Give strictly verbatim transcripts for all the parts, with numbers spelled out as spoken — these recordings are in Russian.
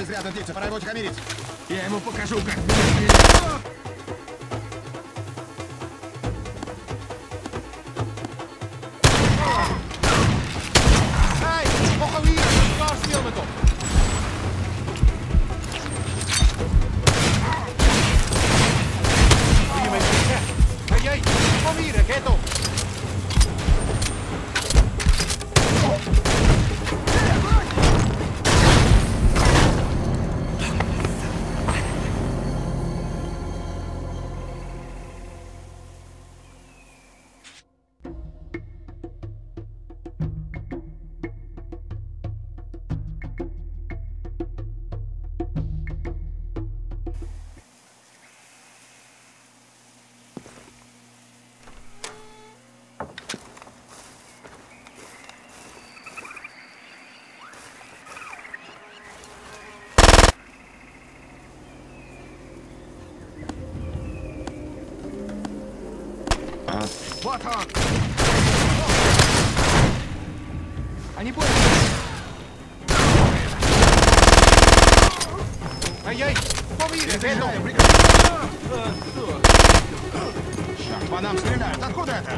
изрядно длится, пора его тихомирить. Я ему покажу, как... Hey, nog een hier, klaar stil met op. Goeie mensen, hey jij, kom hier, get op. Вот он! Они больше! Ай-яй, kom hier, get op. Черт, по нам стреляют! Откуда это?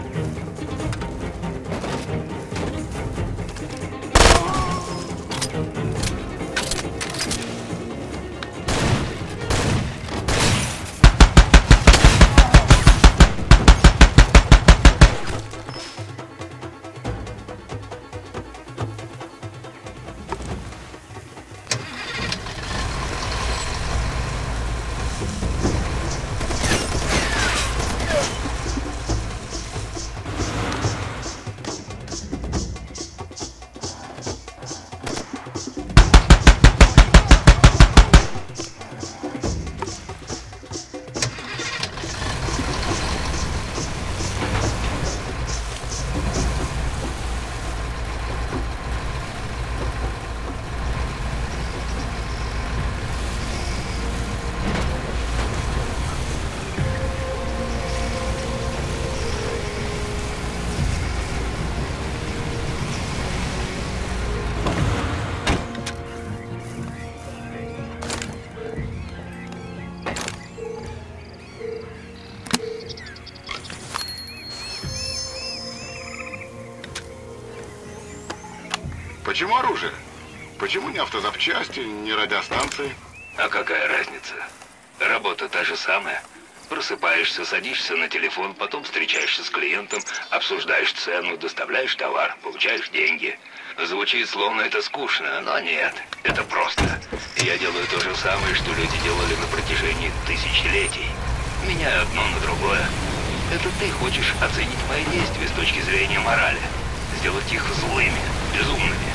Почему оружие? Почему не автозапчасти, не радиостанции? А какая разница? Работа та же самая. Просыпаешься, садишься на телефон, потом встречаешься с клиентом, обсуждаешь цену, доставляешь товар, получаешь деньги. Звучит, словно это скучно, но нет, это просто. Я делаю то же самое, что люди делали на протяжении тысячелетий. Меняю одно на другое. Это ты хочешь оценить мои действия с точки зрения морали. Сделать их злыми, безумными.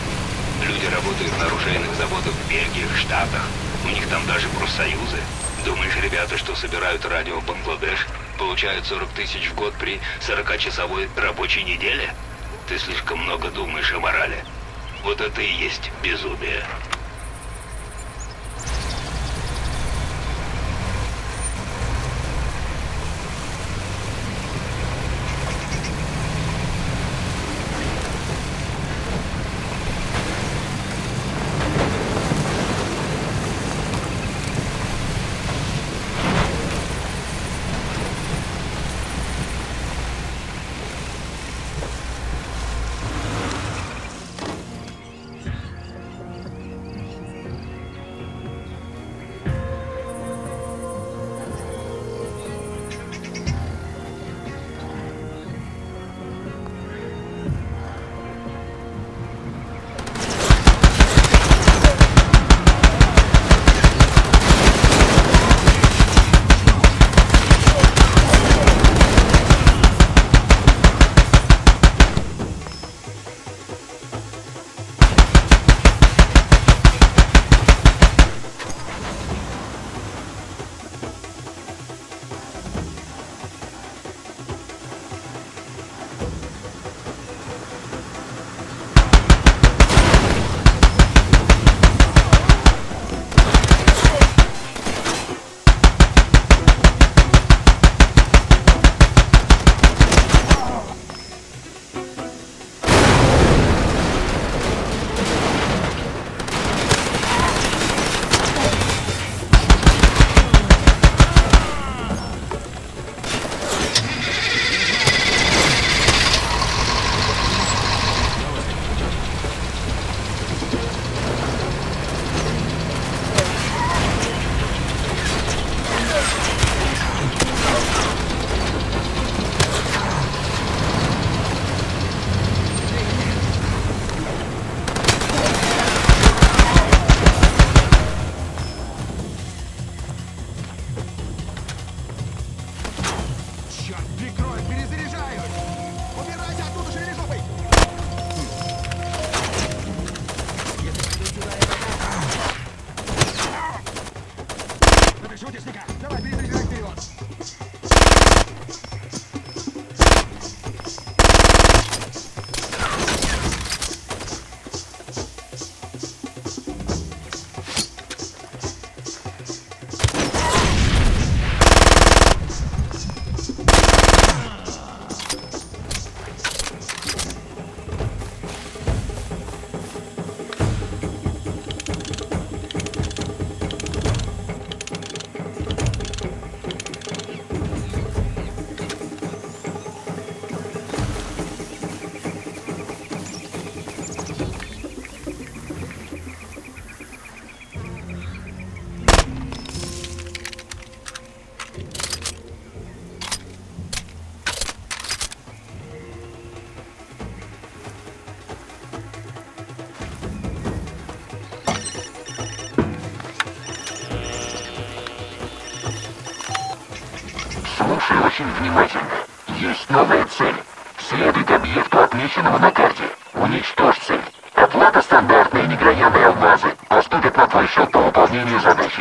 Люди работают на оружейных заводах в Бельгии, в Штатах. У них там даже профсоюзы. Думаешь, ребята, что собирают радио в Бангладеш, получают сорок тысяч в год при сорокачасовой рабочей неделе? Ты слишком много думаешь о морали. Вот это и есть безумие. очень внимательно. Есть новая цель. Следуй к объекту, отмеченному на карте. Уничтожь цель. Оплата стандартная, микрогены алмазы. Поступят на твой счет по выполнению задачи.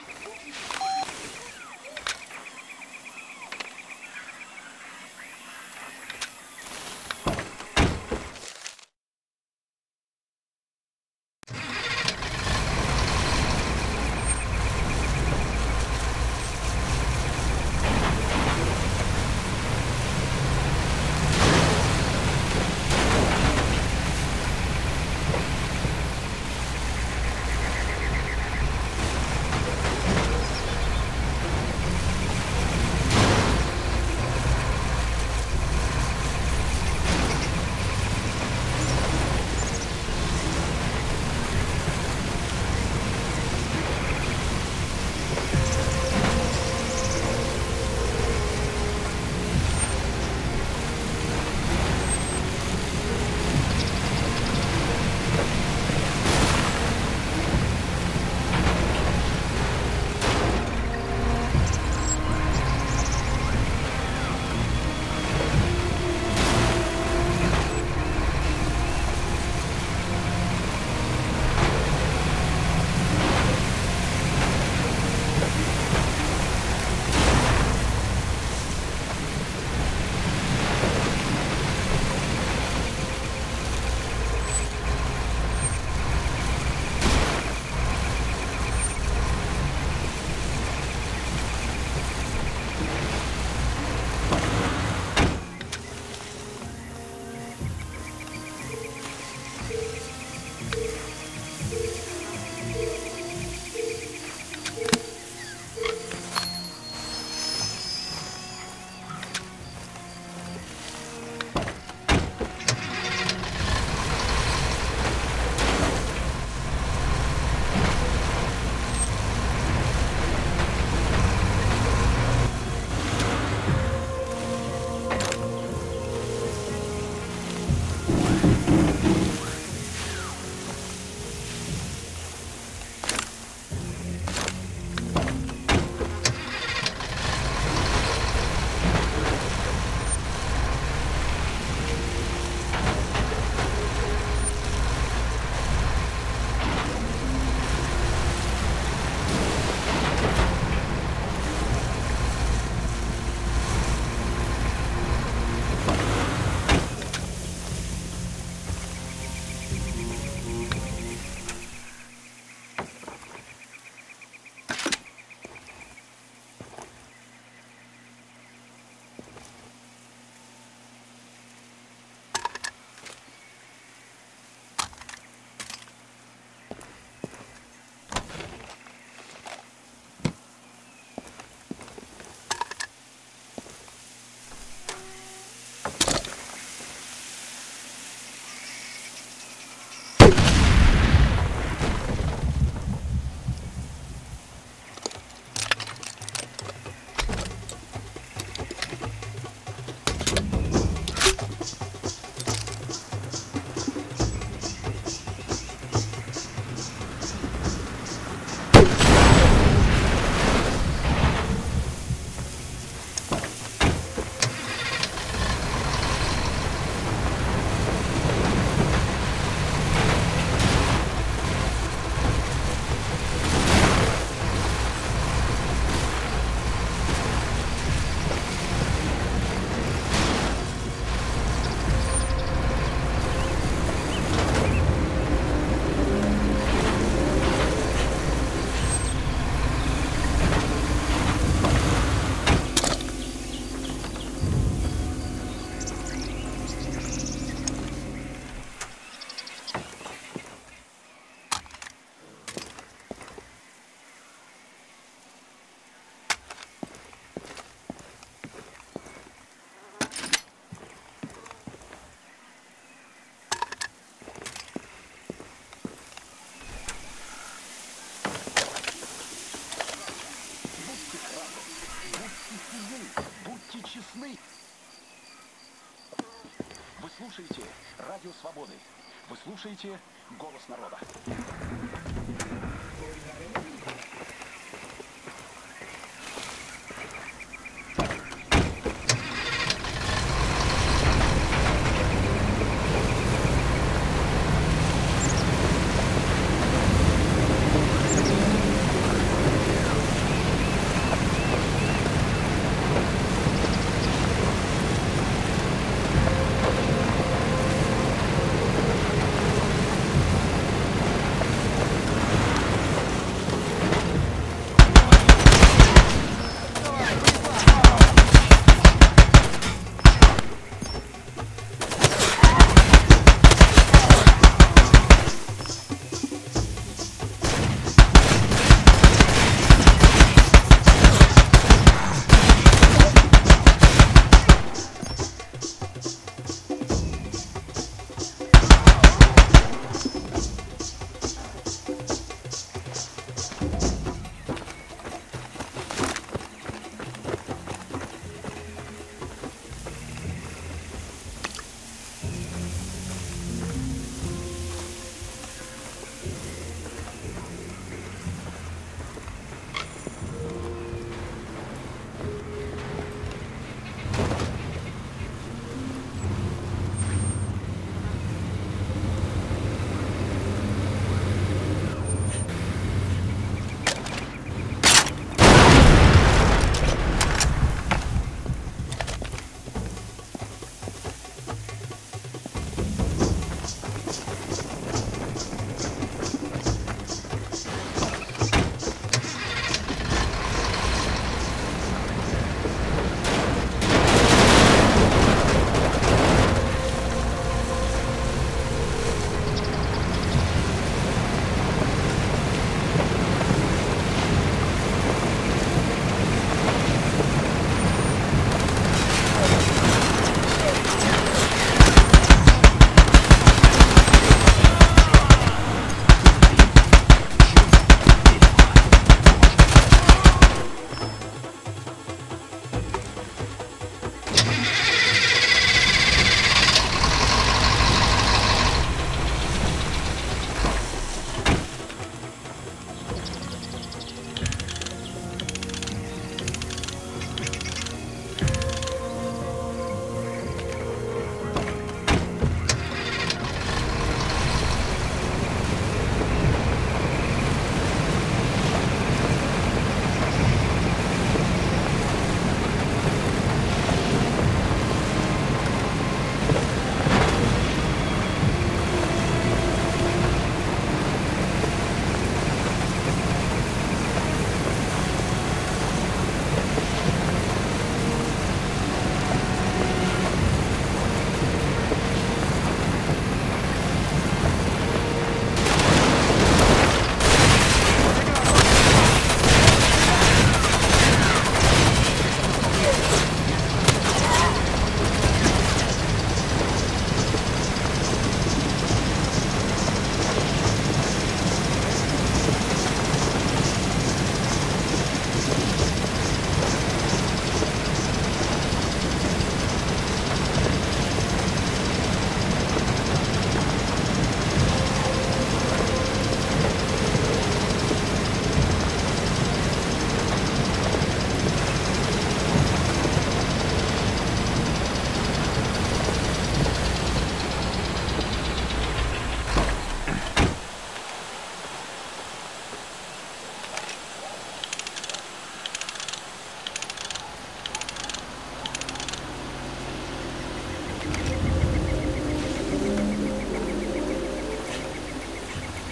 слушаете Радио Свободы. Вы слушаете «Голос народа».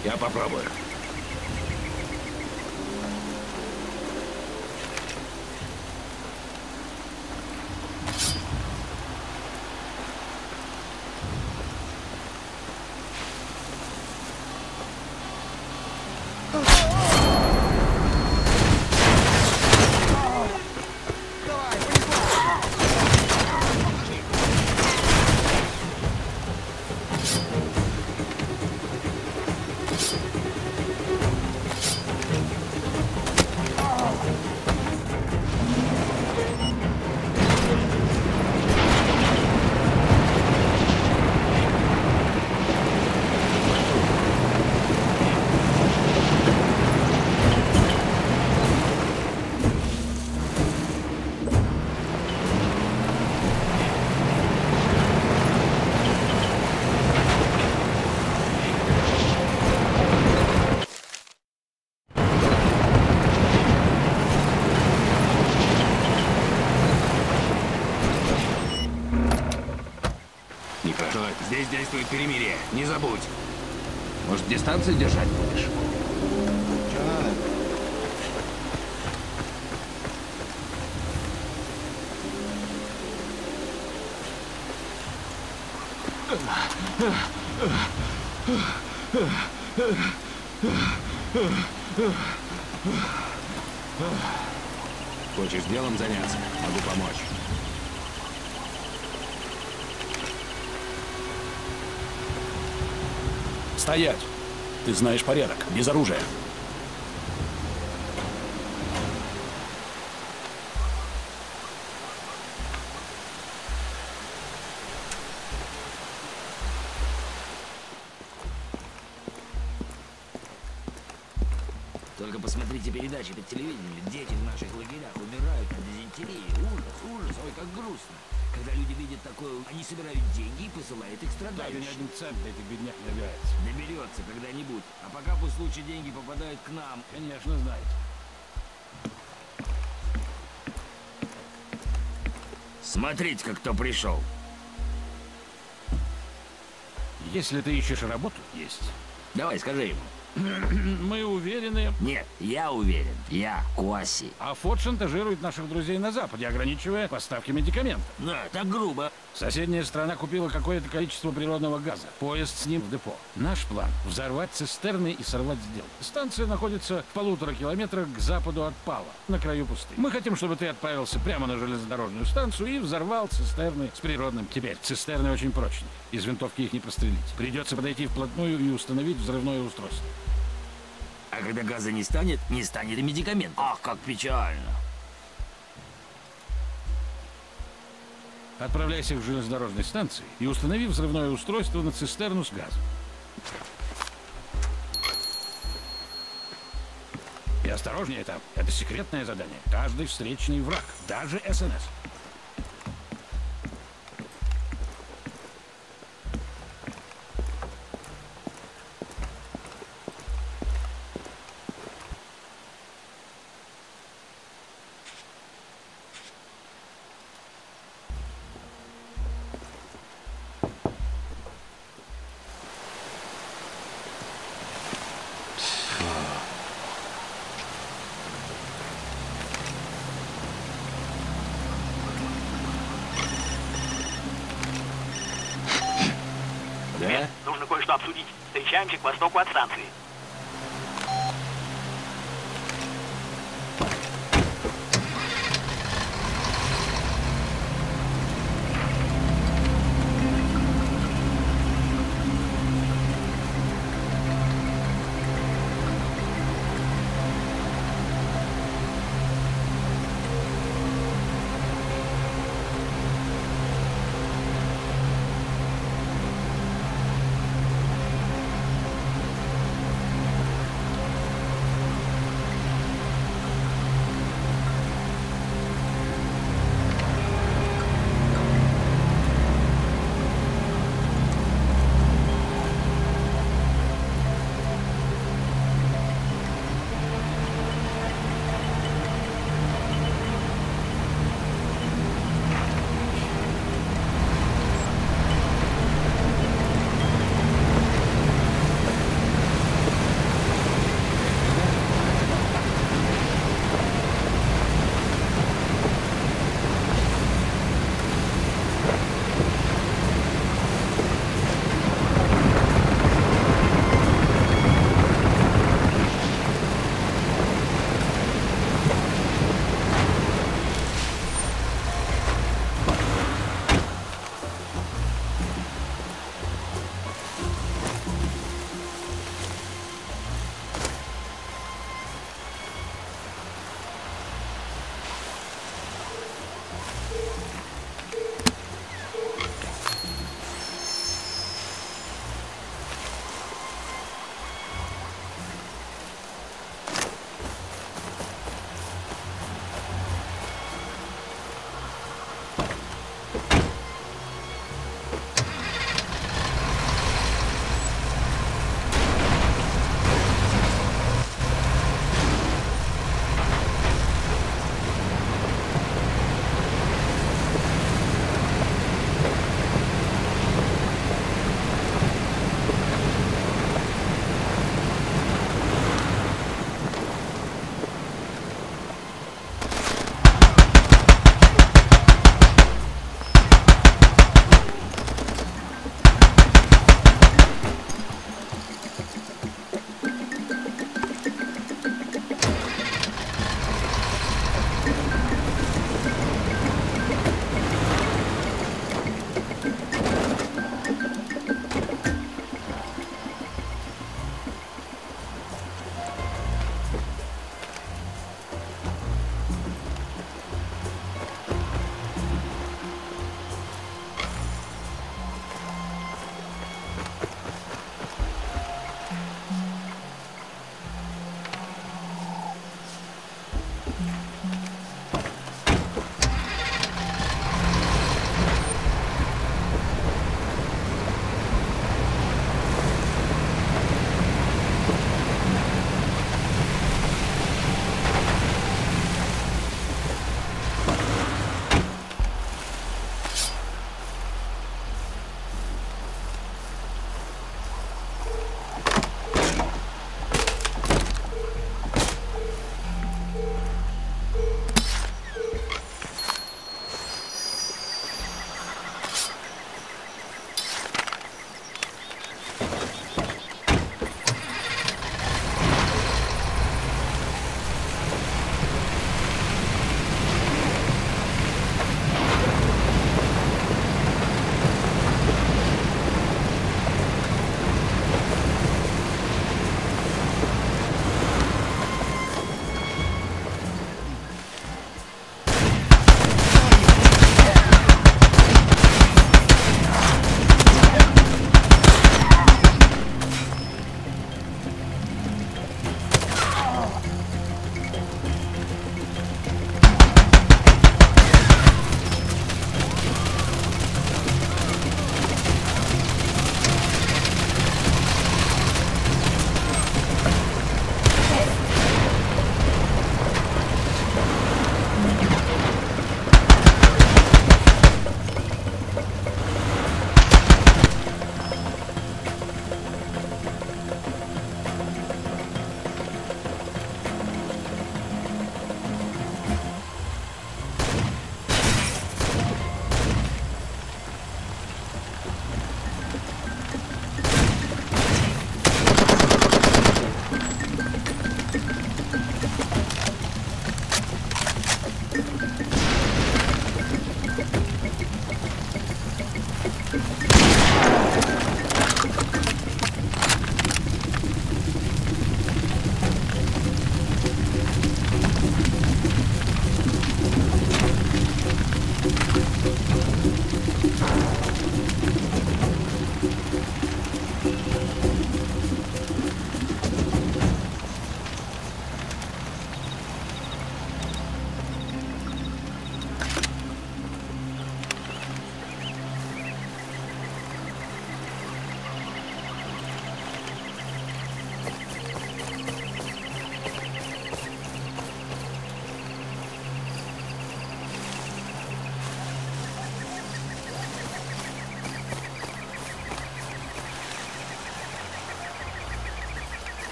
Я попробую. Здесь действует перемирие. Не забудь. Может, дистанцию держать будешь? Что надо? Хочешь делом заняться? Могу помочь. Стоять! Ты знаешь порядок. Без оружия. Только посмотрите передачи по телевидению. Дети в наших лагерях умирают от дизентерии. Ужас, ужас, ой, как грустно. Когда люди видят такое, они собирают деньги и посылают их страдающим. Даже ни один цент для этих бедняк не добирается. Доберется когда-нибудь. А пока пусть лучше деньги попадают к нам. Конечно, знает. Смотрите-ка, кто пришел. Если ты ищешь работу, есть. Давай, скажи ему. Мы уверены. Нет, я уверен. Я Куаси. А Форд шантажирует наших друзей на Западе, ограничивая поставки медикаментов. Да, так грубо. Соседняя страна купила какое-то количество природного газа. Поезд с ним в депо. Наш план — взорвать цистерны и сорвать сделку. Станция находится в полутора километрах к западу от Пала, на краю пустыни. Мы хотим, чтобы ты отправился прямо на железнодорожную станцию и взорвал цистерны с природным. Теперь цистерны очень прочные. Из винтовки их не прострелить. Придется подойти вплотную и установить взрывное устройство. А когда газа не станет, не станет и медикаментов. Ах, как печально. Отправляйся к железнодорожной станции и установи взрывное устройство на цистерну с газом. И осторожнее там. Это секретное задание. Каждый встречный враг, даже СНС. Да? Нужно кое-что обсудить. Встречаемся к востоку от станции.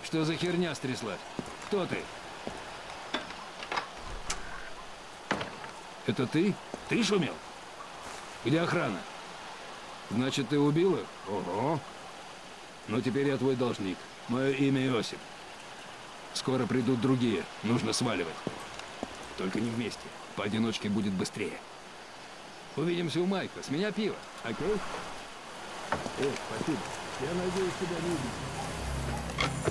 Что за херня стряслась? Кто ты? Это ты? Ты шумел? Где охрана? Значит, ты убил их? Ого. Ну, теперь я твой должник. Мое имя Иосиф. Скоро придут другие. Нужно сваливать. Только не вместе. Поодиночке будет быстрее. Увидимся у Майка. С меня пиво. Окей? Эй, спасибо. Я надеюсь, тебя не увидеть.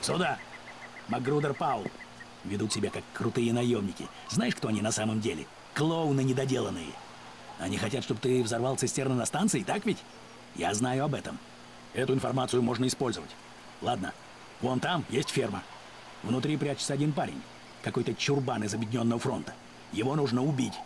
Сюда! Макгрудер Паул. Ведут себя как крутые наемники. Знаешь, кто они на самом деле? Клоуны недоделанные. Они хотят, чтобы ты взорвал цистерны на станции, так ведь? Я знаю об этом. Эту информацию можно использовать. Ладно, вон там есть ферма. Внутри прячется один парень. Какой-то чурбан из Объединенного фронта. Его нужно убить.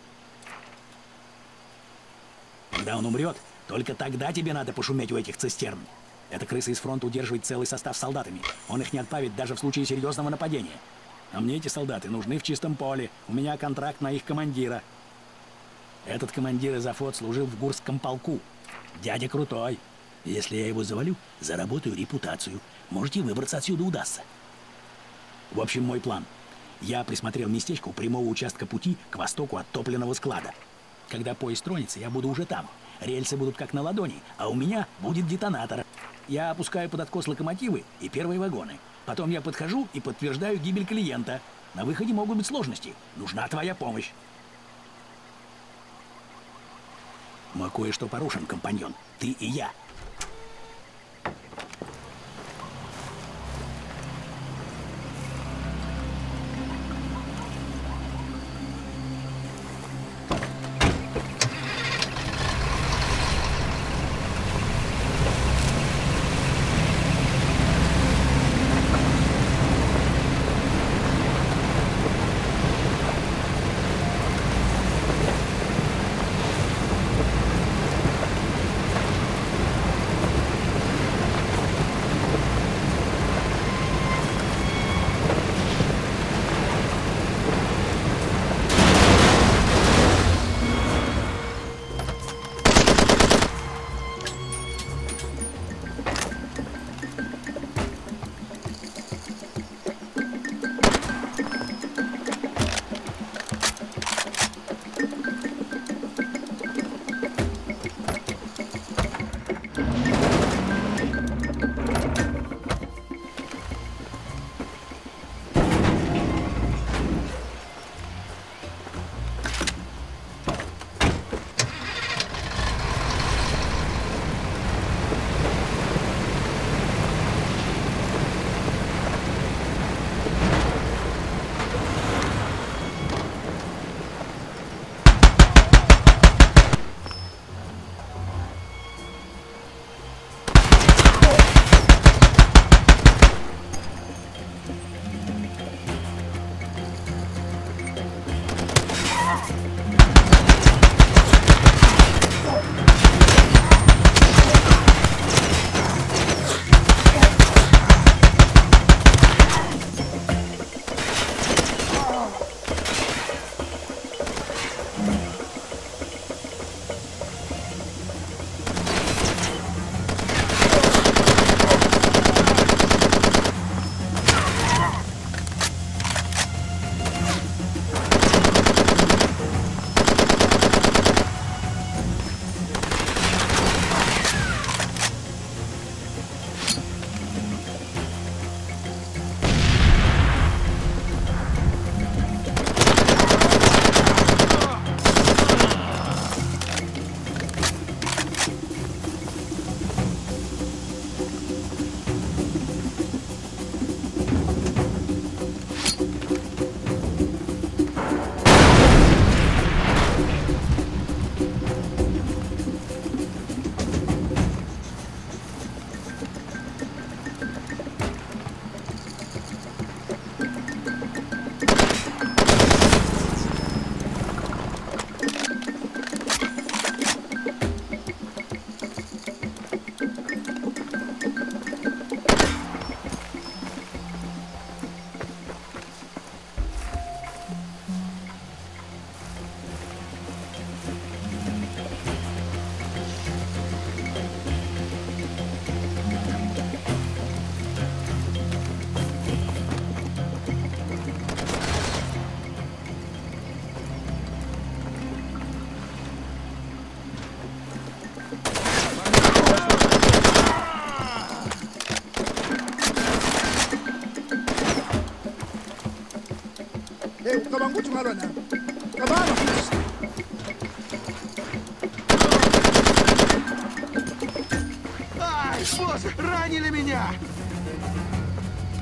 Когда он умрет, только тогда тебе надо пошуметь у этих цистерн. Эта крыса из фронта удерживает целый состав солдатами. Он их не отправит даже в случае серьезного нападения. А мне эти солдаты нужны в чистом поле. У меня контракт на их командира. Этот командир из Афот служил в Гурском полку. Дядя крутой. Если я его завалю, заработаю репутацию. Можете выбраться отсюда удастся. В общем, мой план. Я присмотрел местечко у прямого участка пути к востоку от топливного склада. Когда поезд тронется, я буду уже там. Рельсы будут как на ладони, а у меня будет детонатор. Я опускаю под откос локомотивы и первые вагоны. Потом я подхожу и подтверждаю гибель клиента. На выходе могут быть сложности. Нужна твоя помощь. Мы кое-что порушим, компаньон. Ты и я. Ucabanga ukuthi ungalwa nami. Cabanga futhi. Ай, боже, ранили меня!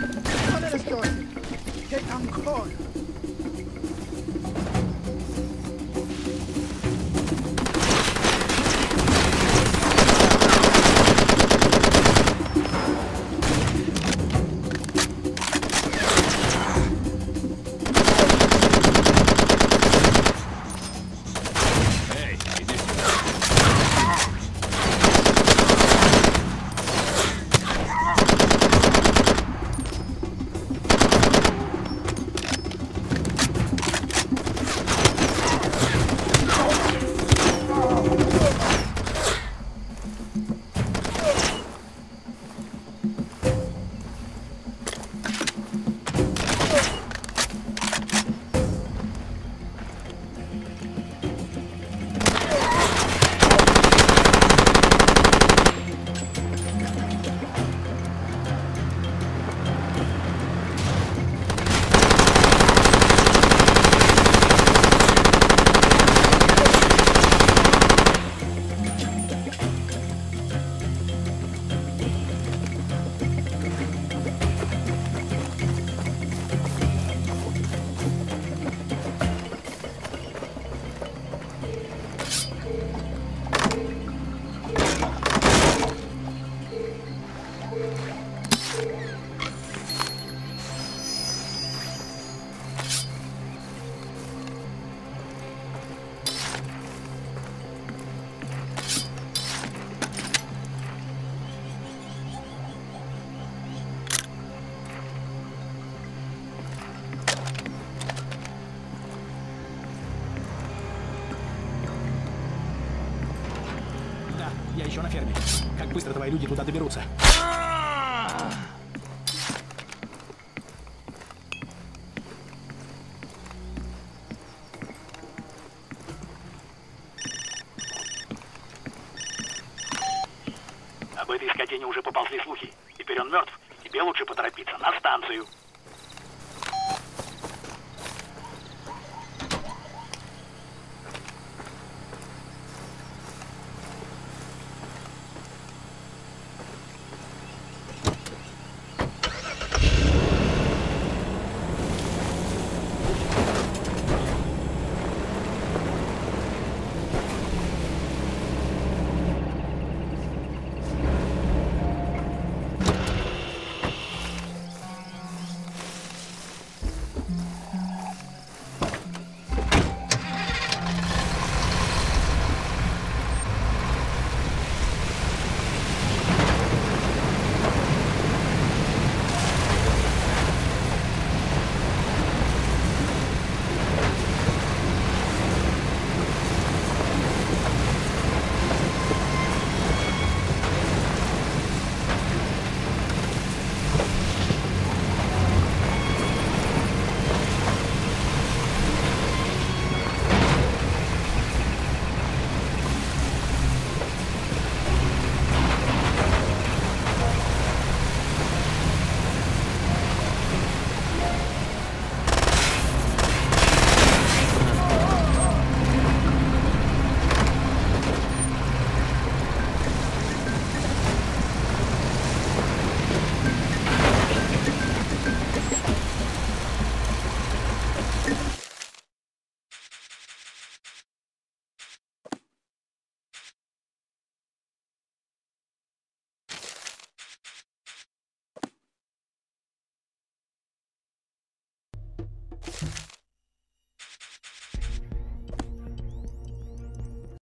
¿Cuál eres, Joseph? ¡Qué cancón! Я еще на ферме. Как быстро твои люди туда доберутся? Об этой скотине уже поползли слухи. Теперь он мертв. Тебе лучше поторопиться на станцию.